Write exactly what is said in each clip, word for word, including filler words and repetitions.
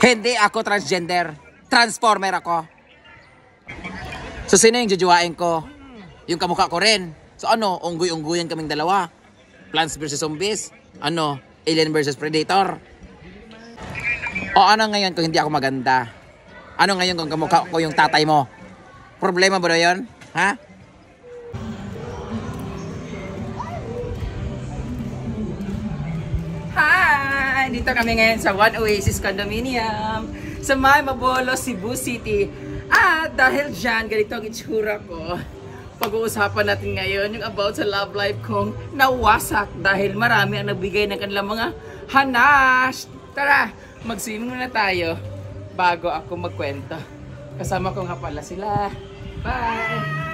Hindi ako transgender. Transformer ako. So sino yung jujuwain ko? Yung kamukha ko rin. So ano, unggoy-unggoyan kaming dalawa. Plants versus Zombies. Ano, Alien versus Predator. O ano ngayon kung hindi ako maganda? Ano ngayon kung kamukha ko yung tatay mo? Problema ba na yun? Ha? Hi! Dito kami ngayon sa One Oasis Condominium sa May Mabolo, Cebu City. At dahil dyan, ganito ang itsura ko. Pag-uusapan natin ngayon yung about sa love life kong nawasak dahil marami ang nagbigay ng kanilang mga hanas. Tara, mag-swimming muna tayo bago ako magkwento. Kasama ko nga pala sila. Bye!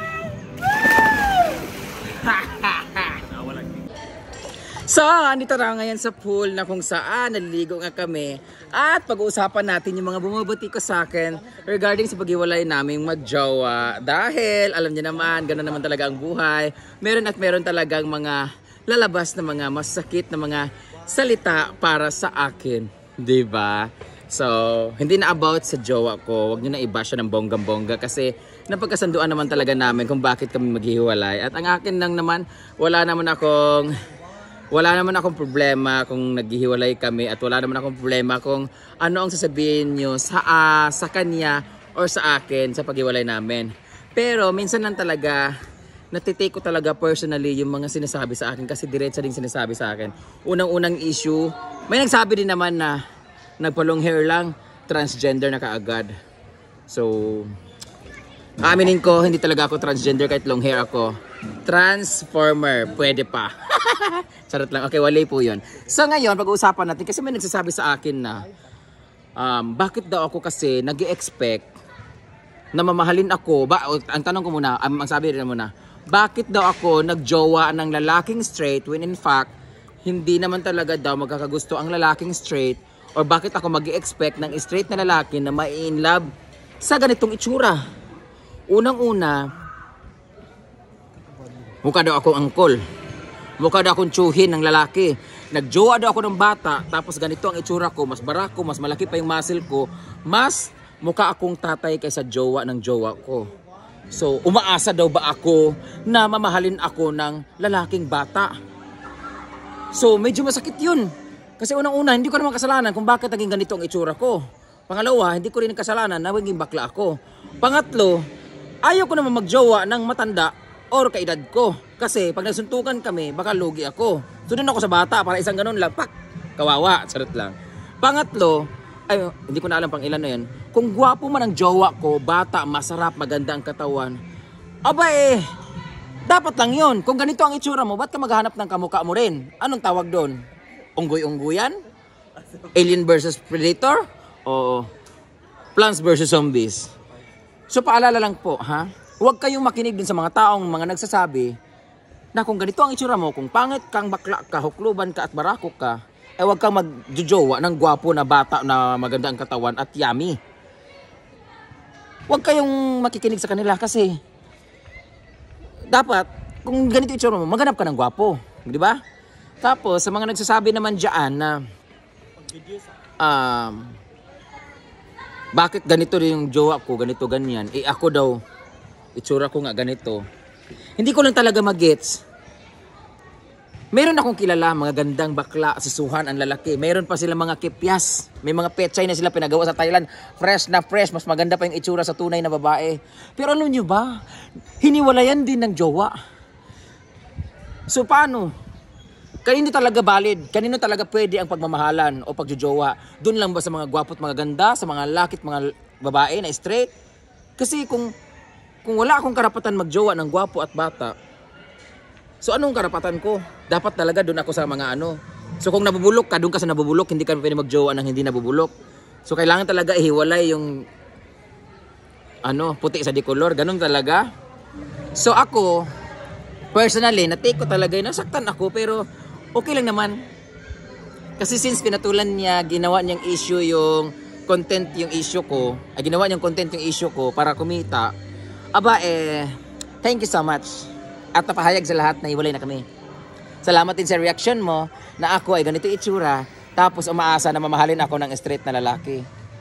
So, andito na ngayon sa pool na kung saan naliligo nga kami. At pag-uusapan natin yung mga bumubuti ko sa akin regarding sa paghiwalay naming magjowa. Dahil, alam niyo naman, gano'n naman talaga ang buhay. Meron at meron talagang mga lalabas na mga masakit na mga salita para sa akin. Diba? So, hindi na about sa jowa ko. Huwag nyo na iba siya ng bonggang-bongga kasi napagkasanduan naman talaga namin kung bakit kami maghihiwalay. At ang akin lang naman, wala naman akong... Wala naman akong problema kung naghihiwalay kami at wala naman akong problema kung ano ang sasabihin nyo sa, uh, sa kanya or sa akin sa paghiwalay namin. Pero minsan lang talaga, natitake ko talaga personally yung mga sinasabi sa akin kasi diretsa din sinasabi sa akin. Unang-unang issue, may nagsabi din naman na nagpa-long hair lang, transgender na kaagad. So, aminin ko, hindi talaga ako transgender kahit long hair ako. Transformer, pwede pa. Charot lang. Okay, wala po yun. So ngayon, pag-uusapan natin, kasi may nagsasabi sa akin na um, bakit daw ako kasi nag-i-expect na mamahalin ako. Ba, ang tanong ko muna, ang sabi rin muna, bakit daw ako nagjowa ng lalaking straight when in fact, hindi naman talaga daw magkakagusto ang lalaking straight or bakit ako mag-i-expect ng straight na lalaki na mai-in love sa ganitong itsura. Unang-una, mukha daw akong angkol. Mukha daw akong tsuhin ng lalaki. Nagjowa daw ako ng bata, tapos ganito ang itsura ko, mas barako, mas malaki pa yung muscle ko, mas mukha akong tatay kaysa jowa ng jowa ko. So, umaasa daw ba ako na mamahalin ako ng lalaking bata? So, medyo masakit yun. Kasi unang-una, hindi ko naman kasalanan kung bakit naging ganito ang itsura ko. Pangalawa, hindi ko rin kasalanan na naging bakla ako. Pangatlo, ayaw ko naman magjowa ng matanda or kaedad ko. Kasi pag nagsuntukan kami, baka lugi ako. So doon ako sa bata para isang ganun lang. Pak! Kawawa. Sarot lang. Pangatlo, ay hindi ko na alam pang ilan na yan. Kung gwapo man ang jowa ko, bata, masarap, maganda ang katawan. Aba eh, dapat lang yun. Kung ganito ang itsura mo, ba't ka maghanap ng kamukha mo rin? Anong tawag doon? Unggoy-ungguyan? Alien versus Predator? O Plants versus Zombies? So paalala lang po, ha? Huwag kayong makinig din sa mga taong mga nagsasabi na kung ganito ang itsura mo, kung pangit kang bakla ka, hukluban ka at barako ka, eh huwag kang magjojowa ng gwapo na bata na maganda ang katawan at yummy. Huwag kayong makikinig sa kanila kasi dapat, kung ganito ang itsura mo, maghanap ka ng gwapo. Di ba? Tapos, sa mga nagsasabi naman dyan na um, bakit ganito rin yung jowa ko, ganito ganyan, eh ako daw, itsura ko nga ganito. Hindi ko lang talaga mag-gets. Meron akong kilala, mga gandang bakla, sisuhan ang lalaki. Meron pa sila mga kipyas. May mga pechay na sila pinagawa sa Thailand. Fresh na fresh, mas maganda pa yung itsura sa tunay na babae. Pero alam nyo ba, hiniwalayan din ng jowa. So paano? Kanino talaga valid? Kanino talaga pwede ang pagmamahalan o pagjojowa? Doon lang ba sa mga gwapo at mga ganda, sa mga lakit, mga babae na straight? Kasi kung Kung wala akong karapatan magjowa ng gwapo at bata, so anong karapatan ko? Dapat talaga doon ako sa mga ano. So kung nabubulok ka, doon ka sa nabubulok, hindi ka pwede magjowa ng hindi nabubulok. So kailangan talaga ihiwalay yung ano, puti sa decolor, ganun talaga. So ako, personally, na-take ko talaga yun, nasaktan ako, pero okay lang naman. Kasi since pinatulan niya, ginawa niyang issue yung content yung issue ko, ay ginawa niyang content yung issue ko para kumita. Aba eh, thank you so much. At napahayag sa lahat na hiwalay na kami. Salamat din sa reaction mo na ako ay ganito itsura, tapos umaasa na mamahalin ako ng straight na lalaki.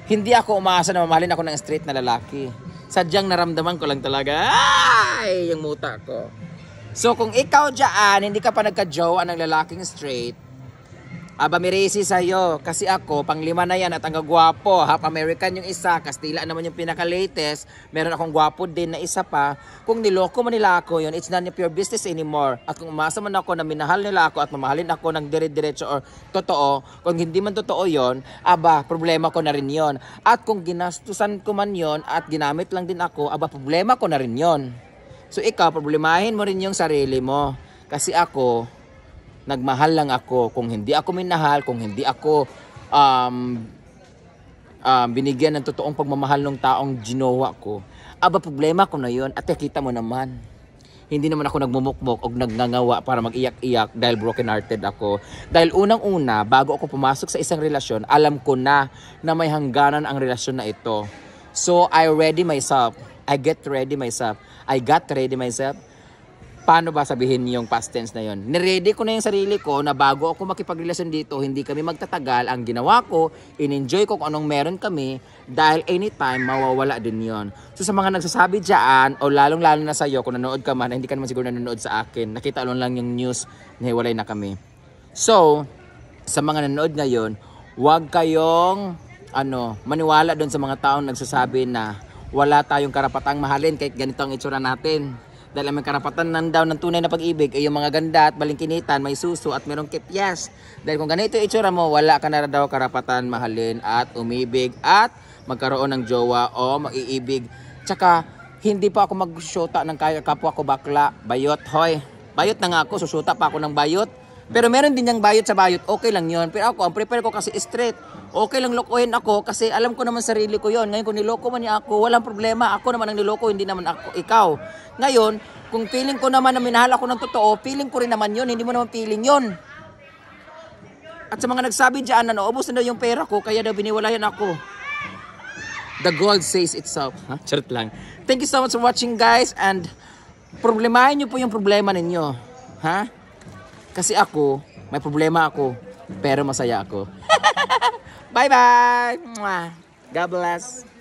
hindi ako umaasa na mamahalin ako ng straight na lalaki. Sadyang naramdaman ko lang talaga, ay, yung muta ko. So kung ikaw dyan, hindi ka pa nagka-jowa ng lalaking straight, aba mirisi sa'yo. Kasi ako, panglima na yan at ang gwapo. Half American yung isa, Kastila naman yung pinaka-latest. Meron akong gwapo din na isa pa. Kung niloko man nila ako yun, it's none of your business anymore. At kung umasa man ako na minahal nila ako at mamahalin ako ng dire-diretso or totoo, kung hindi man totoo yon, aba, problema ko na rin yon. At kung ginastusan ko man yon at ginamit lang din ako, aba, problema ko na rin yon. So ikaw, problemahin mo rin yung sarili mo. Kasi ako, nagmahal lang ako. Kung hindi ako minahal, kung hindi ako um, um, binigyan ng totoong pagmamahal ng taong ginawa ko, aba, problema ko na yun. At nakita mo naman, hindi naman ako nagmumukmok o nagngangawa para mag-iyak-iyak dahil broken-hearted ako. Dahil unang-una, bago ako pumasok sa isang relasyon, alam ko na na may hangganan ang relasyon na ito. So, I ready myself. I get ready myself. I got ready myself. Paano ba sabihin yung past tense na yun? Niready ko na yung sarili ko na bago ako makipagrelasyon dito, hindi kami magtatagal. Ang ginawa ko, in-enjoy ko kung anong meron kami dahil anytime mawawala din yon. So sa mga nagsasabi dyan, o lalong-lalo na sa'yo, kung nanood ka man, hindi ka naman siguro nanonood sa akin, nakita lang lang yung news na hiwalay na kami. So, sa mga nanood ngayon, huwag kayong ano, maniwala doon sa mga taong nagsasabi na wala tayong karapatang mahalin kahit ganito ang itsura natin. Dahil may karapatan ng daw ng tunay na pag-ibig ay yung mga ganda at balingkinitan, may suso at merong kipyas. Dahil kung ganito yung itsura mo, wala ka na daw karapatan mahalin at umibig at magkaroon ng jowa o mag-iibig. Tsaka, hindi pa ako mag-shoota ng kaya kapwa ko bakla. Bayot, hoy. Bayot na nga ako, susuta pa ako ng bayot. Pero meron din yung bayot sa bayot, okay lang yun. Pero ako, ang prepare ko kasi straight. Okay lang lokohin ako kasi alam ko naman sarili ko yon. Ngayon kung niloko man niya ako, walang problema. Ako naman ang niloko, hindi naman ako, ikaw. Ngayon, kung feeling ko naman na minahal ako ng totoo, feeling ko rin naman yon. Hindi mo naman feeling yon. At sa mga nagsabi dyan na naubos na daw yung pera ko, kaya daw biniwalayan ako. The gold says itself. Ha? Charot lang. Thank you so much for watching, guys. And problemahin nyo po yung problema ninyo. Ha? Kasi ako, may problema ako, pero masaya ako. Bye-bye! God bless!